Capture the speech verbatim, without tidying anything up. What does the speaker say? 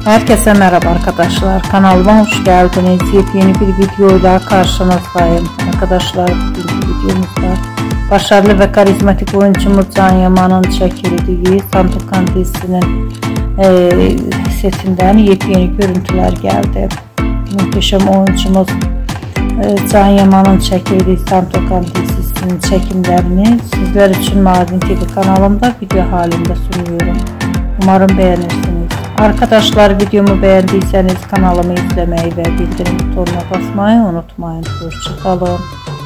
Herkese merhaba arkadaşlar, kanalıma hoş geldiniz. Yepyeni bir videoyla karşınızdayım arkadaşlar. Bugünkü videomuzda başarılı ve karizmatik oyuncumuz Can Yaman'ın çekildiği Sandokan dizisinin e, setinden yepyeni görüntüler geldi. Muhteşem oyuncumuz e, Can Yaman'ın çekildiği Sandokan dizisinin çekimlerini sizler için Mardin T V kanalımda video halinde sunuyorum. Umarım beğenirsiniz. Arkadaşlar, videomu beğendiyseniz kanalımı izlemeyi ve bildirim butonuna basmayı unutmayın. Hoşça kalın.